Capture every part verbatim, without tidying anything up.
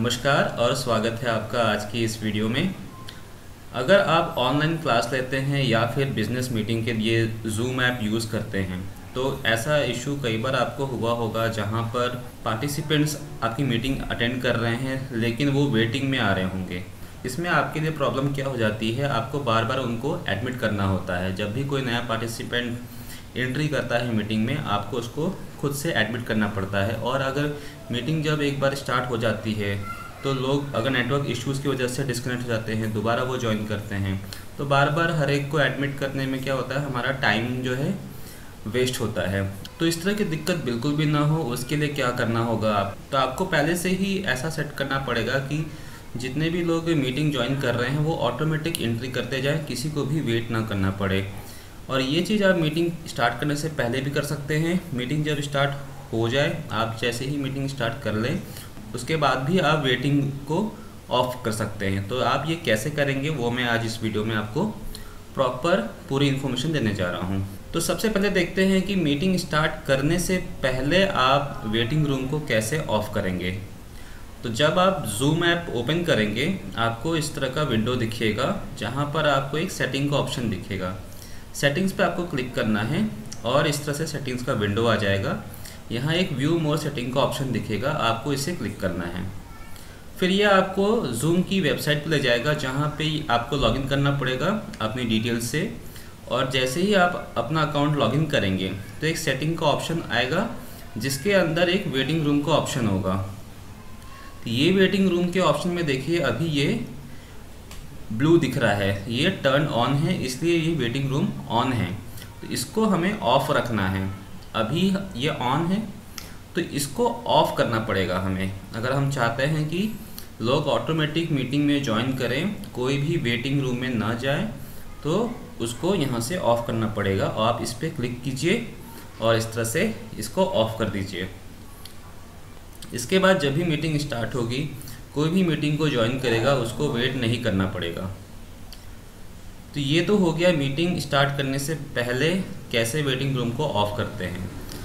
नमस्कार और स्वागत है आपका आज की इस वीडियो में। अगर आप ऑनलाइन क्लास लेते हैं या फिर बिज़नेस मीटिंग के लिए ज़ूम ऐप यूज़ करते हैं तो ऐसा इशू कई बार आपको हुआ होगा जहां पर पार्टिसिपेंट्स आपकी मीटिंग अटेंड कर रहे हैं लेकिन वो वेटिंग में आ रहे होंगे। इसमें आपके लिए प्रॉब्लम क्या हो जाती है, आपको बार बार उनको एडमिट करना होता है। जब भी कोई नया पार्टिसिपेंट एंट्री करता है मीटिंग में, आपको उसको खुद से एडमिट करना पड़ता है। और अगर मीटिंग जब एक बार स्टार्ट हो जाती है तो लोग अगर नेटवर्क इश्यूज़ की वजह से डिस्कनेक्ट हो जाते हैं, दोबारा वो ज्वाइन करते हैं, तो बार बार हर एक को एडमिट करने में क्या होता है, हमारा टाइम जो है वेस्ट होता है। तो इस तरह की दिक्कत बिल्कुल भी ना हो, उसके लिए क्या करना होगा आप तो आपको पहले से ही ऐसा सेट करना पड़ेगा कि जितने भी लोग मीटिंग ज्वाइन कर रहे हैं वो ऑटोमेटिक एंट्री करते जाएं, किसी को भी वेट ना करना पड़े। और ये चीज़ आप मीटिंग स्टार्ट करने से पहले भी कर सकते हैं। मीटिंग जब स्टार्ट हो जाए, आप जैसे ही मीटिंग स्टार्ट कर लें उसके बाद भी आप वेटिंग को ऑफ कर सकते हैं। तो आप ये कैसे करेंगे वो मैं आज इस वीडियो में आपको प्रॉपर पूरी इन्फॉर्मेशन देने जा रहा हूँ। तो सबसे पहले देखते हैं कि मीटिंग स्टार्ट करने से पहले आप वेटिंग रूम को कैसे ऑफ करेंगे। तो जब आप ज़ूम ऐप ओपन करेंगे आपको इस तरह का विंडो दिखेगा जहाँ पर आपको एक सेटिंग का ऑप्शन दिखेगा। सेटिंग्स पे आपको क्लिक करना है और इस तरह से सेटिंग्स का विंडो आ जाएगा। यहाँ एक व्यू मोर सेटिंग का ऑप्शन दिखेगा, आपको इसे क्लिक करना है। फिर ये आपको ज़ूम की वेबसाइट पर ले जाएगा जहाँ पे आपको लॉगिन करना पड़ेगा अपनी डिटेल्स से। और जैसे ही आप अपना अकाउंट लॉगिन करेंगे तो एक सेटिंग का ऑप्शन आएगा जिसके अंदर एक वेटिंग रूम का ऑप्शन होगा। तो ये वेटिंग रूम के ऑप्शन में देखिए अभी ये ब्लू दिख रहा है, ये टर्न ऑन है, इसलिए ये वेटिंग रूम ऑन है। तो इसको हमें ऑफ रखना है। अभी ये ऑन है तो इसको ऑफ करना पड़ेगा हमें। अगर हम चाहते हैं कि लोग ऑटोमेटिक मीटिंग में ज्वाइन करें, कोई भी वेटिंग रूम में ना जाए, तो उसको यहाँ से ऑफ़ करना पड़ेगा। और आप इस पर क्लिक कीजिए और इस तरह से इसको ऑफ़ कर दीजिए। इसके बाद जब भी मीटिंग स्टार्ट होगी, कोई भी मीटिंग को ज्वाइन करेगा उसको वेट नहीं करना पड़ेगा। तो ये तो हो गया मीटिंग स्टार्ट करने से पहले कैसे वेटिंग रूम को ऑफ़ करते हैं।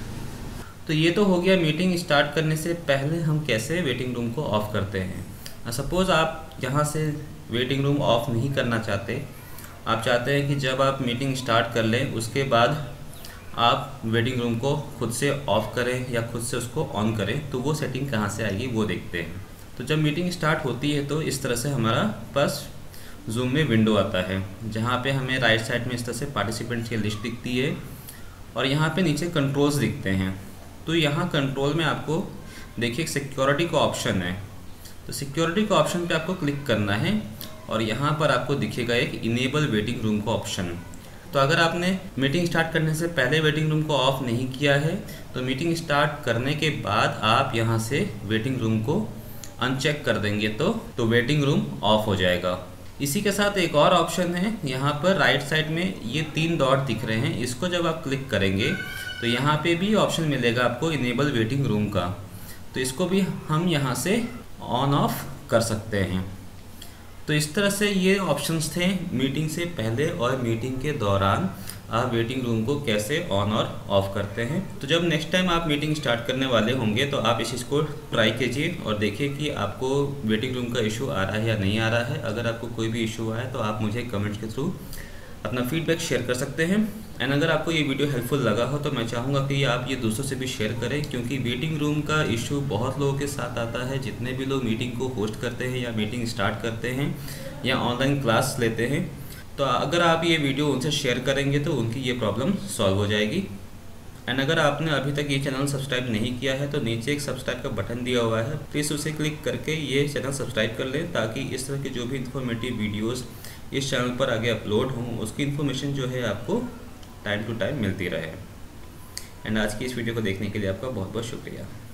तो ये तो हो गया मीटिंग स्टार्ट करने से पहले हम कैसे वेटिंग रूम को ऑफ़ करते हैं। सपोज़ आप यहाँ से वेटिंग रूम ऑफ़ नहीं करना चाहते, आप चाहते हैं कि जब आप मीटिंग स्टार्ट कर लें उसके बाद आप वेटिंग रूम को खुद से ऑफ़ करें या खुद से उसको ऑन करें, तो वो सेटिंग कहाँ से आएगी वो देखते हैं। तो जब मीटिंग स्टार्ट होती है तो इस तरह से हमारा पास ज़ूम में विंडो आता है जहाँ पे हमें राइट साइड में इस तरह से पार्टिसिपेंट्स की लिस्ट दिखती है और यहाँ पे नीचे कंट्रोल्स दिखते हैं। तो यहाँ कंट्रोल में आपको देखिए सिक्योरिटी का ऑप्शन है, तो सिक्योरिटी का ऑप्शन पे आपको क्लिक करना है और यहाँ पर आपको दिखेगा एक इनेबल वेटिंग रूम का ऑप्शन। तो अगर आपने मीटिंग स्टार्ट करने से पहले वेटिंग रूम को ऑफ़ नहीं किया है तो मीटिंग स्टार्ट करने के बाद आप यहाँ से वेटिंग रूम को अनचेक कर देंगे तो तो वेटिंग रूम ऑफ हो जाएगा। इसी के साथ एक और ऑप्शन है, यहाँ पर राइट साइड में ये तीन डॉट दिख रहे हैं, इसको जब आप क्लिक करेंगे तो यहाँ पे भी ऑप्शन मिलेगा आपको इनेबल वेटिंग रूम का। तो इसको भी हम यहाँ से ऑन ऑफ कर सकते हैं। तो इस तरह से ये ऑप्शंस थे मीटिंग से पहले और मीटिंग के दौरान आप वेटिंग रूम को कैसे ऑन और ऑफ़ करते हैं। तो जब नेक्स्ट टाइम आप मीटिंग स्टार्ट करने वाले होंगे तो आप इस चीज़ को ट्राई कीजिए और देखिए कि आपको वेटिंग रूम का इशू आ रहा है या नहीं आ रहा है। अगर आपको कोई भी इशू आए तो आप मुझे कमेंट्स के थ्रू अपना फीडबैक शेयर कर सकते हैं। एंड अगर आपको ये वीडियो हेल्पफुल लगा हो तो मैं चाहूँगा कि आप ये दोस्तों से भी शेयर करें, क्योंकि वेटिंग रूम का इशू बहुत लोगों के साथ आता है। जितने भी लोग मीटिंग को होस्ट करते हैं या मीटिंग स्टार्ट करते हैं या ऑनलाइन क्लास लेते हैं, तो अगर आप ये वीडियो उनसे शेयर करेंगे तो उनकी ये प्रॉब्लम सॉल्व हो जाएगी। एंड अगर आपने अभी तक ये चैनल सब्सक्राइब नहीं किया है तो नीचे एक सब्सक्राइब का बटन दिया हुआ है, प्लीज़ उसे क्लिक करके ये चैनल सब्सक्राइब कर लें ताकि इस तरह की जो भी इंफॉर्मेटिव वीडियोस इस चैनल पर आगे अपलोड हों उसकी इन्फॉर्मेशन जो है आपको टाइम टू टाइम मिलती रहे। एंड आज की इस वीडियो को देखने के लिए आपका बहुत बहुत शुक्रिया।